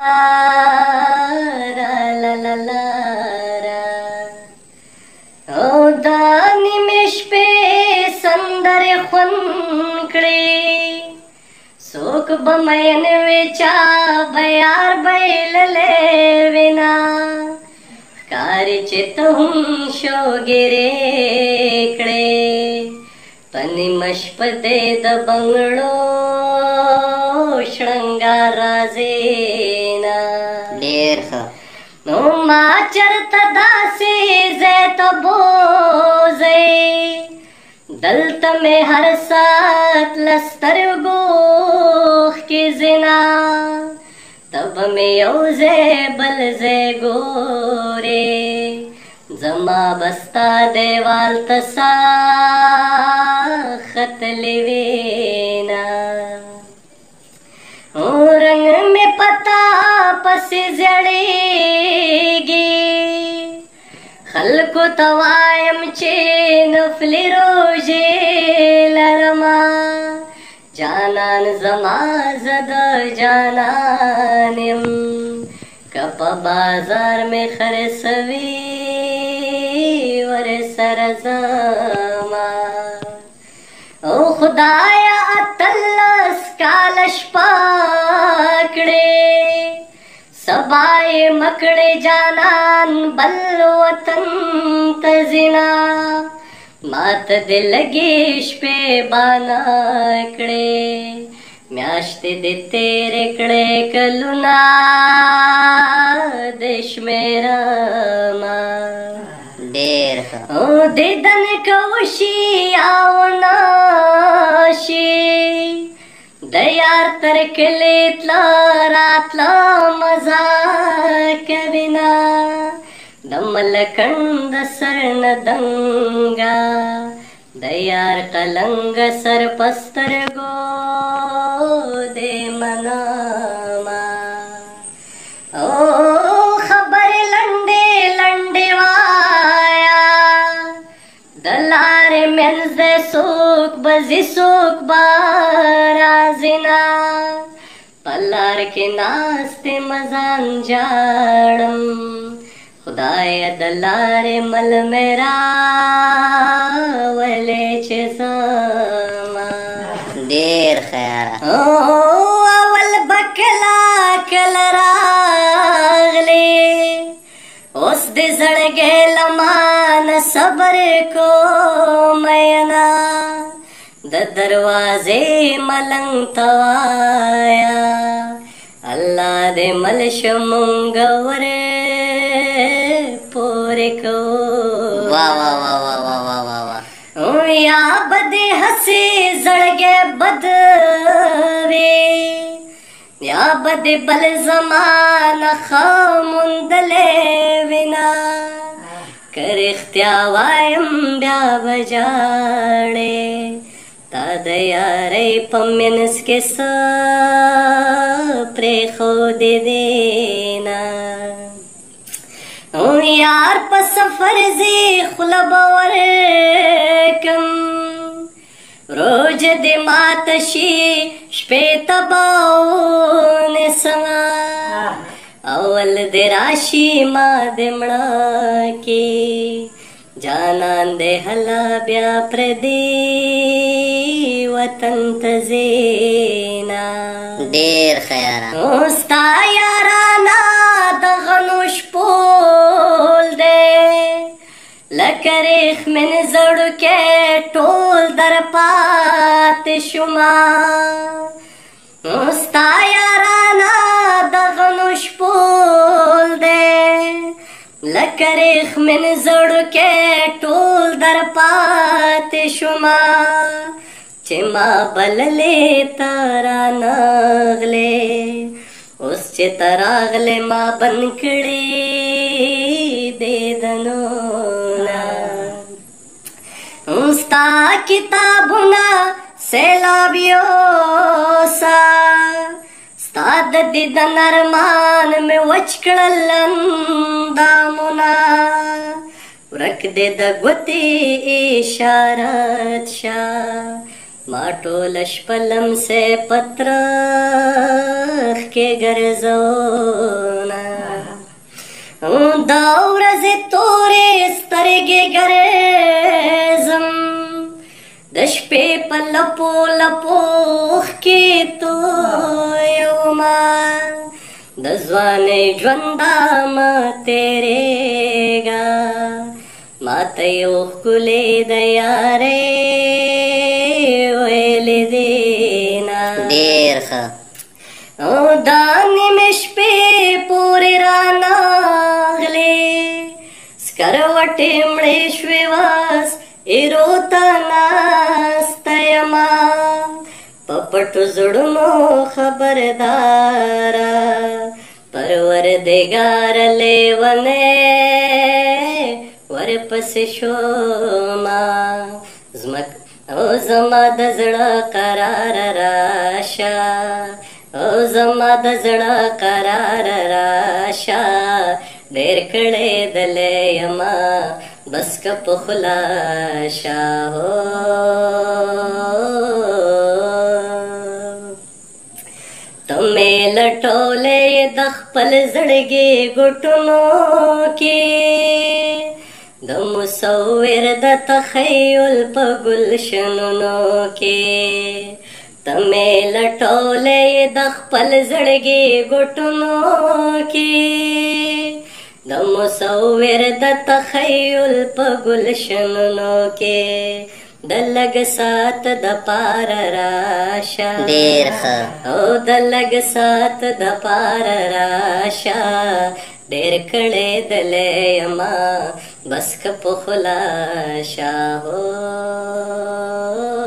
او دا نیمش پی سندر خون کړي څوک به مین وي چا به یار بایللی وینا ښکاري چې ته هم شوګیرې کړې په نیمه شپه دې د بنګړو شرنګار راځې نه ډېر ښه نو ما چرته داسې ځای ته بوځئ دلته مې هر ساعت له سترګو اوښکې ځينا ته به مې یو ځای بل ځای ګورې زما به ستا دیوال ته ساه ختلې وینا رنگ میں پتا پس زړېږي خلکو ته وایم چې نفلي روژې لرمه جانان زما زه د جانان یم که په بازار مې خرڅوي ورسره ځمه او خدایا اتلس کال شپه کړې سبا یې مکړې جانان بل وطن ته ځینا ماته دې لګې شپې بانا کړې میاشتې دې تېرې کړې کلونه دې شمېرمه ډېر ښه او دیدن که وشي یا ونه شي د یار تر کلي تله راتله مزه کوینه د ملکنډ سر نه دنګه د یار قلنګ سر په سترګو دې منمه او خبرې لنډې لنډې وایا د لارې منځ دی څوک به ځي څوک به راځي نه په لار کې ناستې مزان جاړم خدایه د لارې مل مې راولې چې زما ډېر ښه یاره اول به کله کله راغلې اوس دې زړګی له مانه صبر کوم مینا د دروازې ملنګ ته وایه الله دې مل شمونږ ور پورې کوو یا به دې هسې زړګی بد وي یا به دې بل زمانه ښه موندلی وینا که رښتیا وایم بیا به ژاړې تا د یارۍ په منځ کې څه پرېښودې دې نه یار په سفر ځي خوله به ورکم روژ دې ماته شي شپې ته به ونیسمه اول دې راشي ما دې مړه کې جانان دې هله بیا پردي وطن ته ځې نه ډېر ښه یاره ستا یارانه دغه نوش پول دی لکه ریښمن زړوکی ټول در پاتې شومه ستا یارانه دغه نوش پول دی لکه ریښمن زړوکی ټول در پاتې شومه چې ما بللې ته رانغلې اوس چې ته راغلې ما بند کړې دیدنونه ستا کتابونه سیلاب یوسه ستا د دیدن ارمان مې وچ کړل اندامونه ورک دې د ګوتې اشارت شه ما ټول شپه لمسې پترخ کې ګرځونه دا ورځې تورې سترګې ګرځم د شپې په لپو لپو کې تویومه د ځوانۍ ژونده مه تېرېږه ماته یو ښکلې د یارۍ ویلې دینه ډېر ښه او دا نیمې شپې پورې رانغلې سکروټې مړې شوې واس ایرو ته ناسته یمه په پټو زړونو خبرداره پروردګار لیونی ورپسې شومه او زما د زړه قرار راشه او زما د زړه قرار راشه ډېر کړی دلی یمه بس که په خلاشه ته مې لټولې د خپل زړګي ګوټونو کې د مصور د تخیل په گلشنونو کې ته مې لټولې د خپل زړګي ګوټونو کې د مصور د تخیل په گلشنونو کې د لږ ساعت د پار راشه ډېر ښه او د لږ ساعت د پار راشه ډېر کړی دلی یمه بس که په خلاشه